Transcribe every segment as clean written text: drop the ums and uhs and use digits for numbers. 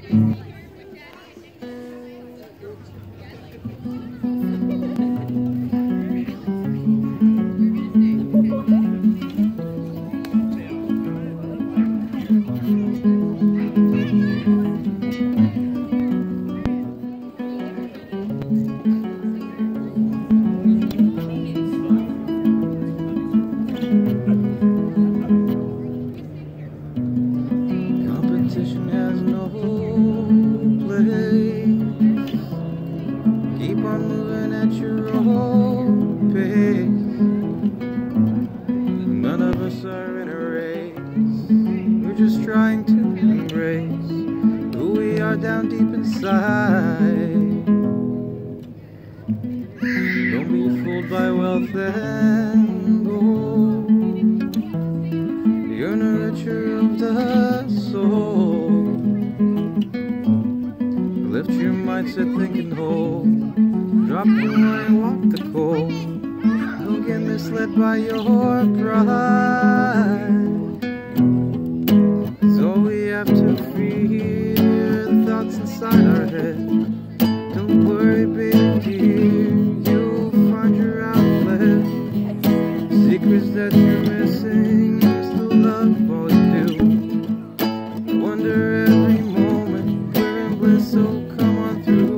Competition has no place. Keep on moving at your own pace. None of us are in a race. We're just trying to embrace who we are down deep inside. Don't be fooled by wealth and gold. You're no richer of the soul. Lift your mindset, think and hold. Drop the worry, walk the cold. Don't get misled by your pride. 'Cause all we have to fear, the thoughts inside our head. Don't worry, baby, you'll find your outlet. Secrets that you're missing, still love all you do. I wonder every moment we're in bliss, so come on through.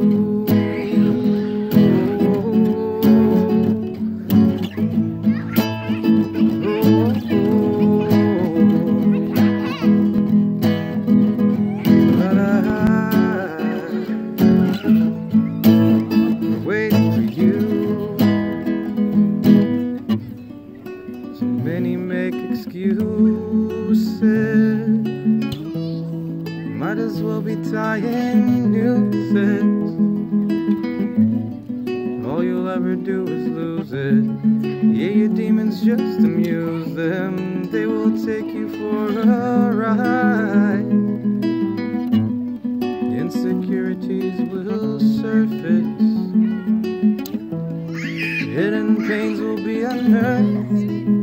Many make excuses. Might as well be tying nooses. All you'll ever do is lose it. Yeah, your demons just amuse them. They will take you for a ride. Insecurities will surface. Hidden pains will be unearthed.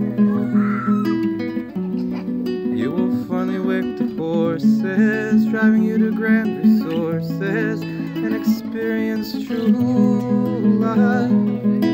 You will finally wake the horses, driving you to grand resources and experience true life.